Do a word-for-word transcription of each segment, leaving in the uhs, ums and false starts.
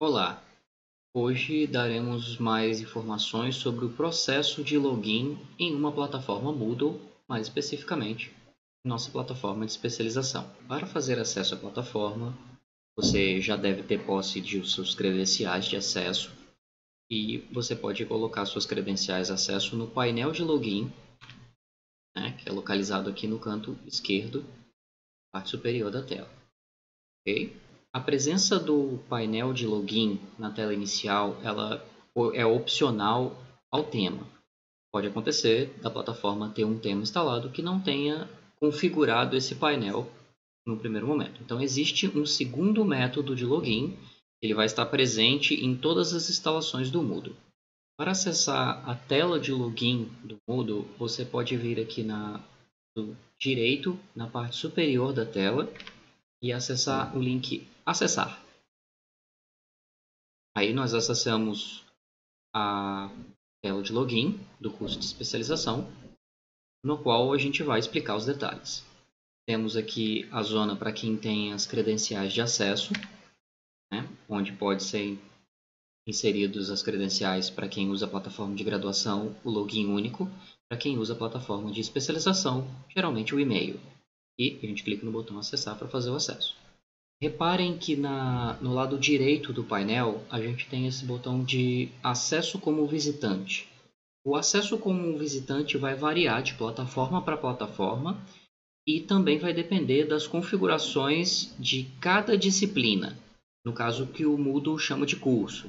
Olá, hoje daremos mais informações sobre o processo de login em uma plataforma Moodle, mais especificamente, nossa plataforma de especialização. Para fazer acesso à plataforma, você já deve ter posse de seus credenciais de acesso e você pode colocar suas credenciais de acesso no painel de login, né, que é localizado aqui no canto esquerdo, parte superior da tela. Ok? A presença do painel de login na tela inicial ela é opcional ao tema. Pode acontecer da plataforma ter um tema instalado que não tenha configurado esse painel no primeiro momento. Então existe um segundo método de login, ele vai estar presente em todas as instalações do Moodle. Para acessar a tela de login do Moodle, você pode vir aqui na do direito, na parte superior da tela, e acessar o link acessar. Aí nós acessamos a tela de login do curso de especialização, no qual a gente vai explicar os detalhes. Temos aqui a zona para quem tem as credenciais de acesso, né, onde pode ser inseridos as credenciais para quem usa a plataforma de graduação, o login único, para quem usa a plataforma de especialização, geralmente o e-mail. E a gente clica no botão acessar para fazer o acesso. Reparem que na, no lado direito do painel a gente tem esse botão de acesso como visitante. O acesso como visitante vai variar de plataforma para plataforma e também vai depender das configurações de cada disciplina, no caso que o Moodle chama de curso.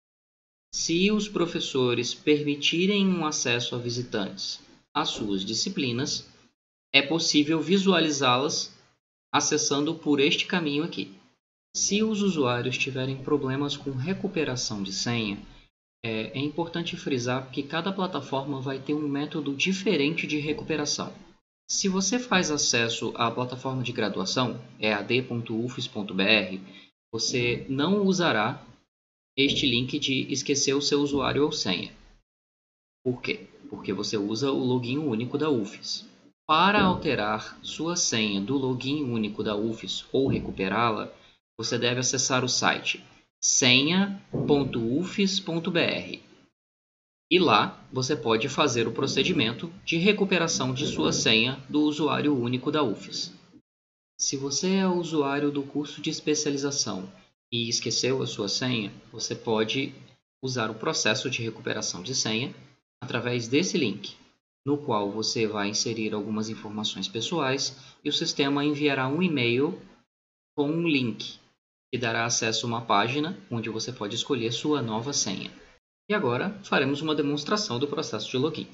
Se os professores permitirem um acesso a visitantes às suas disciplinas, é possível visualizá-las acessando por este caminho aqui. Se os usuários tiverem problemas com recuperação de senha, é, é importante frisar que cada plataforma vai ter um método diferente de recuperação. Se você faz acesso à plataforma de graduação, e a d ponto u f s ponto b r, você não usará este link de esquecer o seu usuário ou senha. Por quê? Porque você usa o login único da U F S. Para alterar sua senha do login único da U F S ou recuperá-la, você deve acessar o site senha ponto u f s ponto b r e lá você pode fazer o procedimento de recuperação de sua senha do usuário único da U F S. Se você é usuário do curso de especialização e esqueceu a sua senha, você pode usar o processo de recuperação de senha através desse link, no qual você vai inserir algumas informações pessoais e o sistema enviará um e-mail com um link que dará acesso a uma página onde você pode escolher sua nova senha. E agora faremos uma demonstração do processo de login.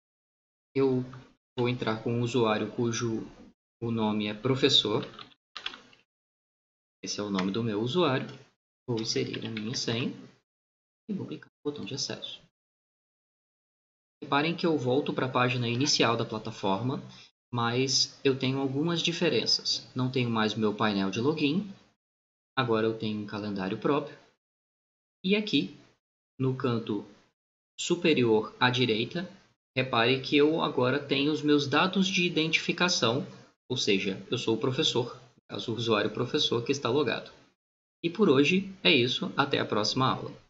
Eu vou entrar com um usuário cujo o nome é professor. Esse é o nome do meu usuário. Vou inserir a minha senha e vou clicar no botão de acesso. Reparem que eu volto para a página inicial da plataforma, mas eu tenho algumas diferenças. Não tenho mais meu painel de login. Agora eu tenho um calendário próprio. E aqui, no canto superior à direita, repare que eu agora tenho os meus dados de identificação, ou seja, eu sou o professor, o usuário professor que está logado. E por hoje é isso, até a próxima aula.